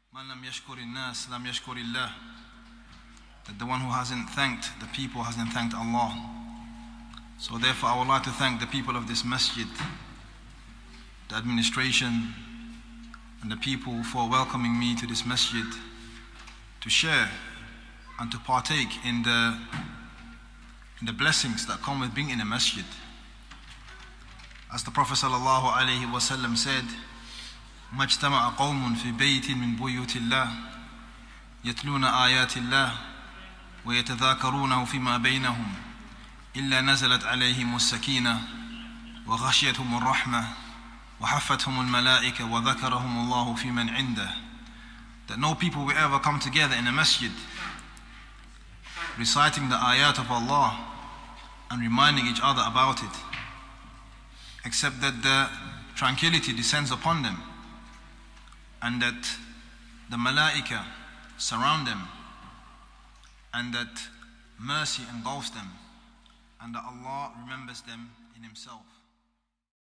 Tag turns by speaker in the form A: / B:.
A: Man lam yashkuri nas lam yashkuri Allah. That the one who hasn't thanked the people hasn't thanked Allah. So therefore I would like to thank the people of this masjid, the administration and the people for welcoming me to this masjid to share and to partake in the blessings that come with being in a masjid. As the Prophet ﷺ said, ما اجتمع قوم في بيت من بيوت الله يتلون آيات الله ويتذاكرونه فيما بينهم إلا نزلت عليهم السكينة وغشيتهم الرحمة وحفتهم الملائكة وذكرهم الله في من عنده. That no people will ever come together in a masjid reciting the ayat of Allah and reminding each other about it, except that the tranquility descends upon them and that the malaika surround them and that mercy engulfs them and that Allah remembers them in Himself.